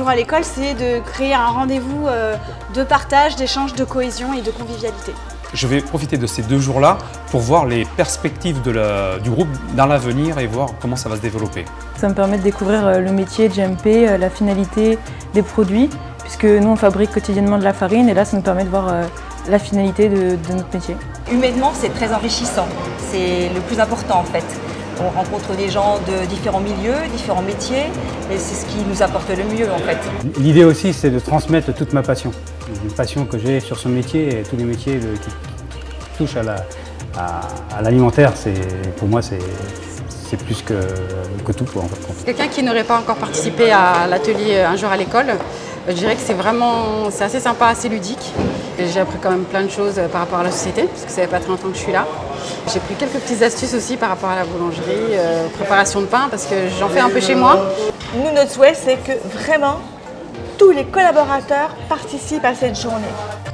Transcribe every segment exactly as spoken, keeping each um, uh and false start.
jour à l'école, c'est de créer un rendez-vous de partage, d'échange, de cohésion et de convivialité. Je vais profiter de ces deux jours-là pour voir les perspectives de la, du groupe dans l'avenir et voir comment ça va se développer. Ça me permet de découvrir le métier de G M P, la finalité des produits, puisque nous on fabrique quotidiennement de la farine et là ça nous permet de voir la finalité de, de notre métier. Humainement, c'est très enrichissant, c'est le plus important en fait. On rencontre des gens de différents milieux, différents métiers et c'est ce qui nous apporte le mieux en fait. L'idée aussi c'est de transmettre toute ma passion, une passion que j'ai sur ce métier et tous les métiers de, qui, qui touchent à l'alimentaire, la, pour moi c'est plus que, que tout quoi, en fait. Quelqu'un qui n'aurait pas encore participé à l'atelier Un jour à l'école, je dirais que c'est vraiment, c'est assez sympa, assez ludique. J'ai appris quand même plein de choses par rapport à la société, parce que ça fait pas très longtemps que je suis là. J'ai pris quelques petites astuces aussi par rapport à la boulangerie, euh, préparation de pain, parce que j'en fais un peu chez moi. Nous, notre souhait, c'est que vraiment tous les collaborateurs participent à cette journée.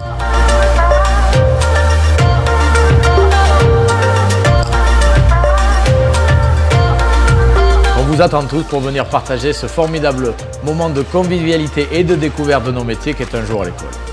On vous attend tous pour venir partager ce formidable moment de convivialité et de découverte de nos métiers qu'est Un jour à l'école.